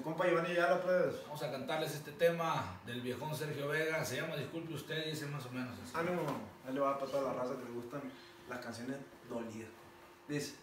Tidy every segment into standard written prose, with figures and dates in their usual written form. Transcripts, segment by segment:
compa Giovanni Ayala, pues. Vamos a cantarles este tema del viejón Sergio Vega, se llama Disculpe Usted y dice más o menos así. Ánimo, ahí le va para toda la raza que le gustan las canciones dolidas. Dice: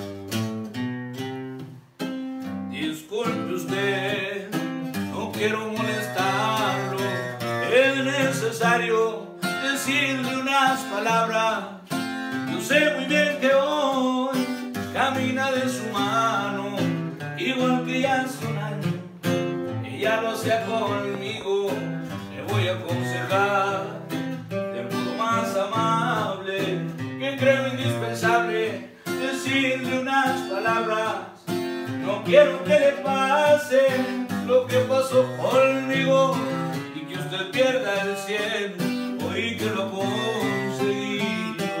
Disculpe usted, no quiero molestarlo, es necesario decirle unas palabras. Yo sé muy bien que hoy camina de su mano, igual que ya hace un año, ella lo hacía conmigo. Le voy a aconsejar del modo más amable, que creo indispensable decirle unas palabras. No quiero que le pase lo que pasó conmigo y que usted pierda el cielo hoy que lo ha conseguido.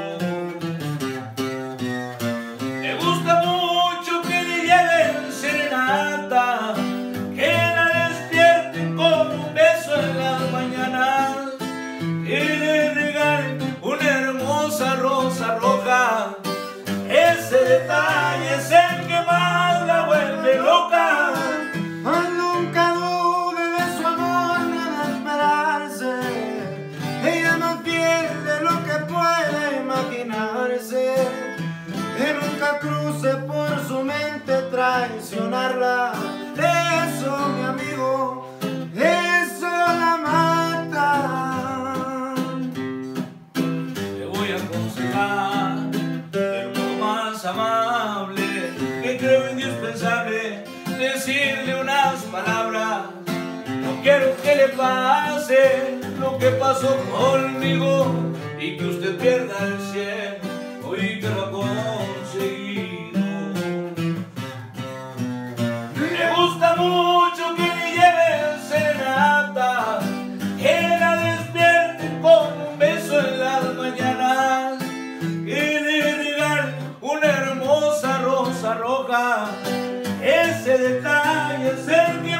Me gusta mucho que le lleven serenata, que la despierten con un beso en las mañanas, que le regalen una hermosa rosa roja. Ese detalle es el que más la vuelve loca. Nunca dude de su amor, nada esperarse. Ella no pierde lo que puede imaginarse. Que nunca cruce por su mente traicionarla. Eso, mi amigo, eso la mata. Le voy a aconsejar del modo más amable, que creo indispensable decirle unas palabras. No quiero que le pase lo que pasó conmigo y que usted pierda el cielo hoy que lo ha conseguido. Me gusta mucho que le lleven serenata, que la despierten con un beso en las mañanas, que le regalen una hermosa rosa roja. Ese detalle es el que